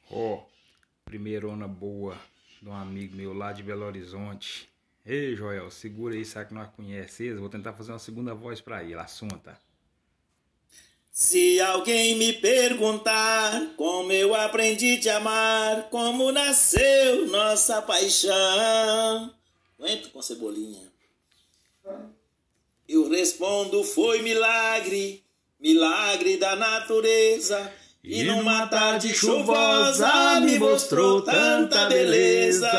Ó, primeirona boa de um amigo meu lá de Belo Horizonte. Ei, Joel, segura aí, sabe que nós conhecemos. Vou tentar fazer uma segunda voz pra ele, assunta. Se alguém me perguntar como eu aprendi a te amar, como nasceu nossa paixão, aguento com Cebolinha. Eu respondo, foi milagre, milagre da natureza. E numa tarde chuvosa me mostrou tanta beleza.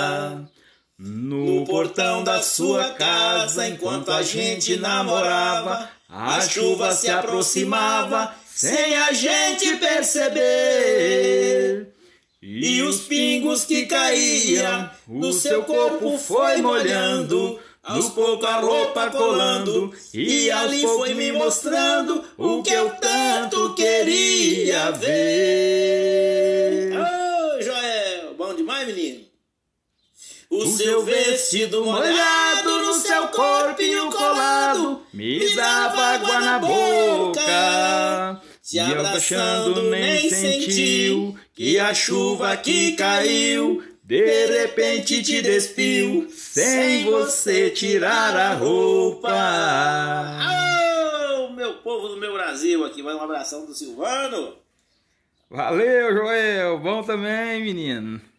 No portão da sua casa, enquanto a gente namorava, a chuva se aproximava sem a gente perceber. E os pingos que caíam no seu corpo foi molhando, aos poucos a roupa colando, e ali foi me mostrando o que eu tanto queria ver. Ô, Joel, bom demais, menino? O seu vestido molhado no seu corpinho colado me dava água na boca. Se abraçando nem sentiu que a chuva que caiu de repente te despiu sem você tirar a roupa. Oh, meu povo do meu Brasil, aqui vai um abração do Silvano. Valeu, Joel, bom também, menino.